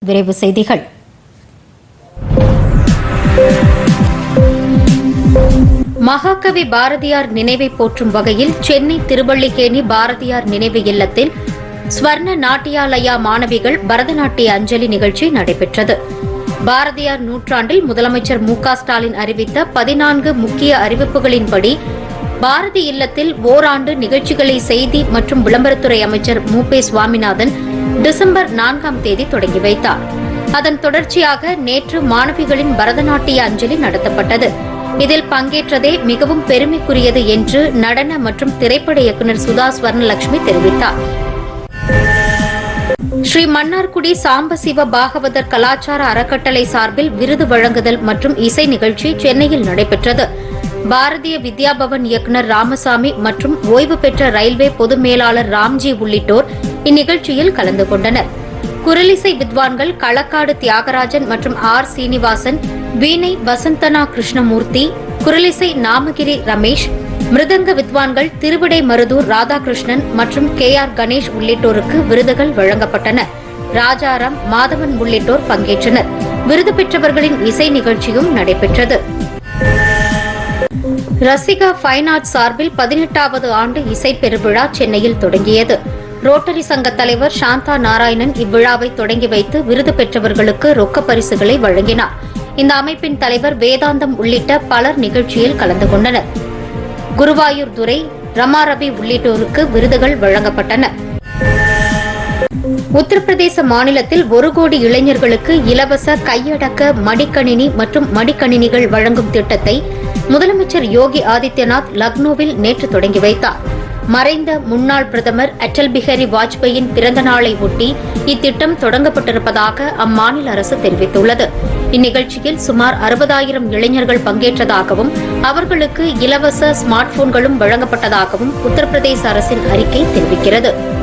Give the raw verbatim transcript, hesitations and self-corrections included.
விரைவு செய்திகள். மகாகவி பாரதியார் நினைவை போற்றும் வகையில் சென்னை திருவல்லிக்கேணி பாரதியார் நினைவு இல்லத்தில் ஸ்வர்ண நாட்டியாலயா மாணவிகள் பரதநாட்டிய அஞ்சலி நிகழ்ச்சி நடைபெற்றது. பாரதியார் நூற்றாண்டில் முதலமைச்சர் மு க ஸ்டாலின் அறிவித்த பதினான்கு முக்கிய அறிவிப்புகளின்படி பாரதி இல்லத்தில் ஓராண்டு நிகழ்ச்சிகளை செய்தி மற்றும் விளம்பரத்துறை அமைச்சர் மு பே சுவாமிநாதன் டிசம்பர் நான்காம் தேதி தொடங்கி வைத்தார். அதன் தொடர்ச்சியாக நேற்று மாணவிகளின் பரதநாட்டிய அஞ்சலி நடத்தப்பட்டது. இதில் பங்கேற்றதே மிகவும் பெருமைக்குரியது என்று நடன மற்றும் திரைப்பட இயக்குநர் சுதா ஸ்வர்ணலட்சுமி தெரிவித்தார். ஸ்ரீ மன்னார்குடி சாம்பசிவ பாகவதர் கலாச்சார அறக்கட்டளை சார்பில் விருது வழங்குதல் மற்றும் இசை நிகழ்ச்சி சென்னையில் நடைபெற்றது. பாரதிய வித்யாபவன் இயக்குநர் ராமசாமி மற்றும் ஓய்வு பெற்ற ரயில்வே பொது மேலாளர் ராம்ஜி உள்ளிட்டோர் இந்நிகழ்ச்சியில் கலந்து கொண்டனர். குரலிசை வித்வான்கள் களக்காடு தியாகராஜன் மற்றும் ஆர் சீனிவாசன், வீணை வசந்தனா கிருஷ்ணமூர்த்தி, குரலிசை நாமகிரி ரமேஷ், மிருதங்க வித்வான்கள் திருவிடை மருதூர் ராதாகிருஷ்ணன் மற்றும் கே ஆர் கணேஷ் உள்ளிட்டோருக்கு விருதுகள் வழங்கப்பட்டன. ராஜாராம், மாதவன் உள்ளிட்டோர் பங்கேற்றனர். விருது பெற்றவர்களின் இசை நிகழ்ச்சியும் நடைபெற்றது. ரசிகா ஃபைன் ஆர்ட்ஸ் சார்பில் பதினெட்டாவது ஆண்டு இசை பெருவிழா சென்னையில் தொடங்கியது. ரோட்டரி சங்க தலைவர் சாந்தா நாராயணன் இவ்விழாவை தொடங்கி வைத்து விருது பெற்றவர்களுக்கு ரொக்க பரிசுகளை வழங்கினார். இந்த அமைப்பின் தலைவர் வேதாந்தம் உள்ளிட்ட பலர் நிகழ்ச்சியில் கலந்து கொண்டனர். குருவாயூர் துரை, ரமா ரவி உள்ளிட்டோருக்கு விருதுகள் வழங்கப்பட்டன. உத்தரப்பிரதேச மாநிலத்தில் ஒரு கோடி இளைஞர்களுக்கு இலவச கையடக்க மடிக்கணினி மற்றும் மடிக்கணினிகள் வழங்கும் திட்டத்தை முதலமைச்சர் யோகி ஆதித்யநாத் லக்னோவில் நேற்று தொடங்கி வைத்தார். மறைந்த முன்னாள் பிரதமர் அடல் பிஹாரி வாஜ்பேயின் பிறந்த நாளை ஒட்டி இத்திட்டம் தொடங்கப்பட்டிருப்பதாக அம்மாநில அரசு தெரிவித்துள்ளது. இந்நிகழ்ச்சியில் சுமார் அறுபதாயிரம் இளைஞர்கள் பங்கேற்றதாகவும் அவர்களுக்கு இலவச ஸ்மார்ட் போன்களும் வழங்கப்பட்டதாகவும் உத்தரப்பிரதேச அரசின் அறிக்கை தெரிவிக்கிறது.